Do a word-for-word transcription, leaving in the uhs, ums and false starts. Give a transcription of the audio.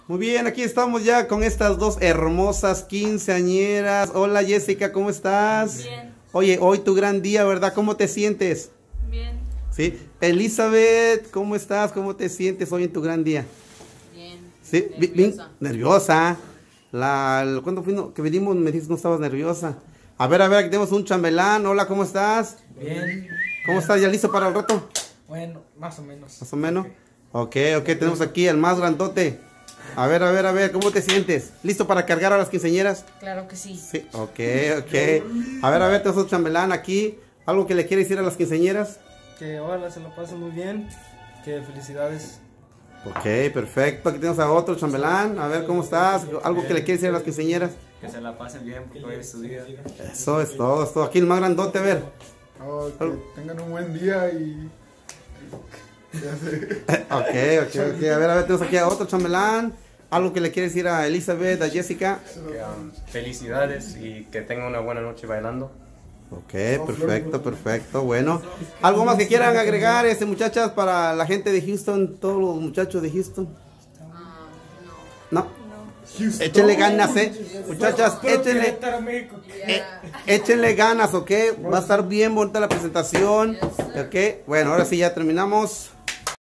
Muy bien, aquí estamos ya con estas dos hermosas quinceañeras. Hola Jessica, ¿cómo estás? Bien. Oye, hoy tu gran día, ¿verdad? ¿Cómo te sientes? Bien. Sí. Elizabeth, ¿cómo estás? ¿Cómo te sientes hoy en tu gran día? Bien. Sí, bi- bien Nerviosa. nerviosa. La, el- ¿Cuándo fui, no, que venimos? Me dijiste que no estabas nerviosa. A ver, a ver, aquí tenemos un chambelán. Hola, ¿cómo estás? Bien. ¿Cómo estás? ¿Ya listo para el reto? Bueno, más o menos. Más o menos. Ok, ok, tenemos aquí el más grandote. A ver, a ver, a ver, ¿cómo te sientes? ¿Listo para cargar a las quinceañeras? Claro que sí. Sí, ok, ok. A ver, a ver, tenemos un chambelán aquí. ¿Algo que le quiere decir a las quinceañeras? Que ojalá se lo pasen muy bien. Que felicidades. Ok, perfecto. Aquí tenemos a otro chambelán. A ver, ¿cómo estás? ¿Algo que le quiere decir a las quinceañeras? Que se la pasen bien porque hoy es su día. Eso es todo, es todo. Aquí el más grandote, a ver. Oh, que tengan un buen día y... Ya sé. Ok, ok, ok. A ver, a ver, tenemos aquí a otro chambelán. ¿Algo que le quiere decir a Elizabeth, a Jessica? Que, um, felicidades y que tengan una buena noche bailando. Ok, perfecto, perfecto. Bueno, ¿algo más que quieran agregar, este, muchachas, para la gente de Houston, todos los muchachos de Houston? Ah, No. Houston. Échenle ganas, eh. Muchachas, échenle, Querétaro, México. no. eh, Ya. échenle ganas, ok. Va a estar bien bonita la presentación. Ok, bueno, ahora sí ya terminamos.